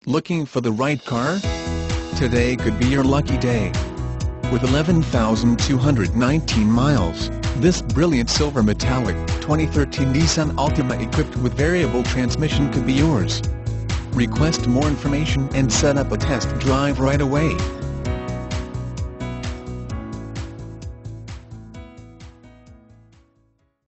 Looking for the right car? Today could be your lucky day. With 11,219 miles, this brilliant silver metallic 2013 Nissan Altima equipped with variable transmission could be yours. Request more information and set up a test drive right away.